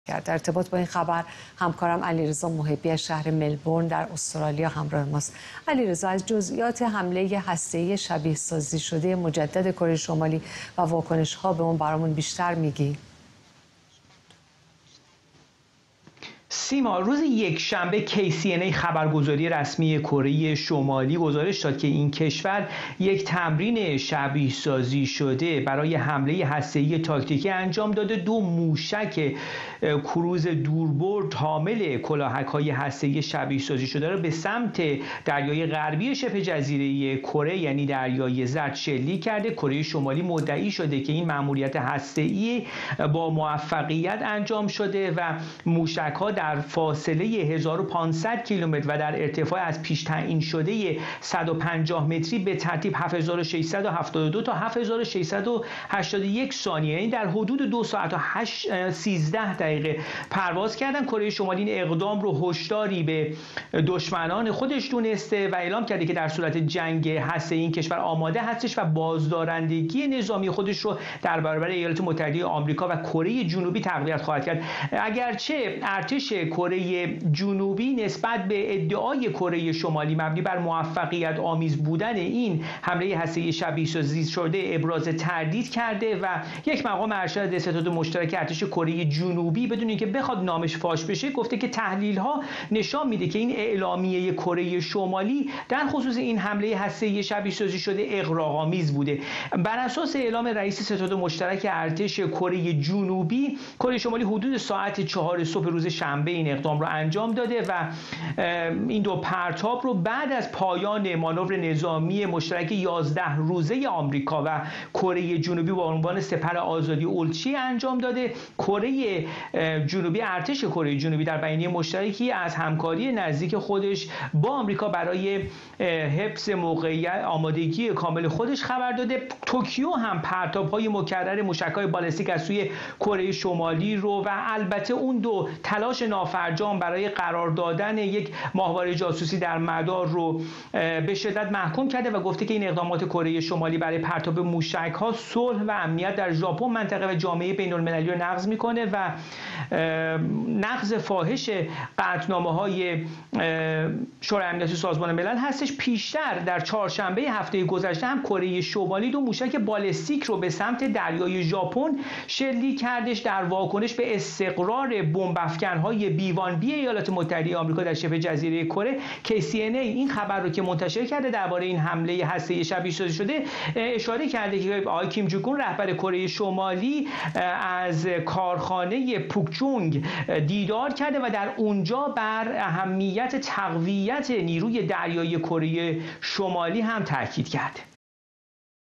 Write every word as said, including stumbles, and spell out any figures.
در ارتباط با این خبر همکارم علیرضا محبی از شهر ملبورن در استرالیا همراه ماست. علیرضا، از جزئیات حمله هسته‌ای شبیه سازی شده مجدد کره شمالی و واکنش‌ها به اون برامون بیشتر میگی؟ سیما، روز یکشنبه کی سی ان ای خبرگزاری رسمی کره شمالی گزارش داد که این کشور یک تمرین شبیه سازی شده برای حمله هسته‌ای تاکتیکی انجام داده. دو موشک کروز دوربرد حامل کلاهک‌های هسته‌ای شبیه سازی شده را به سمت دریای غربی شبه جزیره کره یعنی دریای زرد شلیک کرده. کره شمالی مدعی شده که این مأموریت هسته‌ای با موفقیت انجام شده و موشک‌ها در فاصله هزار و پانصد کیلومتر و در ارتفاع از پیش تعیین شده صد و پنجاه متری به ترتیب هفت هزار و ششصد و هفتاد و دو تا هفت هزار و ششصد و هشتاد و یک ثانیه، یعنی در حدود دو ساعت و سیزده دقیقه پرواز کردن. کره شمالی این اقدام رو هشداری به دشمنان خودش دونسته و اعلام کرده که در صورت جنگ هسته‌ای این کشور آماده هستش و بازدارندگی نظامی خودش رو در برابر ایالات متحده آمریکا و کره جنوبی تقویت خواهد کرد. اگرچه ارتش کره جنوبی نسبت به ادعای کره شمالی مبنی بر موفقیت آمیز بودن این حمله هسته‌ای شبیه سازی شده ابراز تردید کرده و یک مقام ارشد ستاد مشترک ارتش کره جنوبی بدون اینکه بخواد نامش فاش بشه گفته که تحلیل‌ها نشان میده که این اعلامیه کره شمالی در خصوص این حمله هسته‌ای شبیه سازی شده اغراق‌آمیز بوده. بر اساس اعلام رئیس ستاد مشترک ارتش کره جنوبی، کره شمالی حدود ساعت چهار صبح روز شنبه این اقدام رو انجام داده و این دو پرتاب رو بعد از پایان مانور نظامی مشترک یازده روزه آمریکا و کره جنوبی با عنوان سپر آزادی اولچی انجام داده. کره جنوبی ارتش کره جنوبی در بیانیه مشترکی از همکاری نزدیک خودش با آمریکا برای حفظ موقعیت آمادگی کامل خودش خبر داده. توکیو هم پرتاب‌های مکرر موشک‌های بالستیک از سوی کره شمالی رو و البته اون دو تلاش نافرجام برای قرار دادن یک ماهواره جاسوسی در مدار رو به شدت محکوم کرده و گفته که این اقدامات کره شمالی برای پرتاب موشک‌ها صلح و امنیت در ژاپن، منطقه و جامعه بین‌المللی رو نقض میکنه و نقض فاحش قطعنامه‌های شورای امنیت سازمان ملل هستش. پیشتر در چهارشنبه هفته گذشته هم کره شمالی دو موشک بالستیک رو به سمت دریای ژاپن شلیک کردش در واکنش به استقرار بمب افکن‌های بی وان بی ایالات متحده آمریکا در شبه جزیره کره. کی سی ان ای این خبر رو که منتشر کرده درباره این حمله هسته‌ای شبیه سازی شده اشاره کرده که آقای کیم جونگ اون رهبر کره شمالی از کارخانه پوکچونگ دیدار کرده و در اونجا بر اهمیت تقویت نیروی دریایی کره شمالی هم تاکید کرده.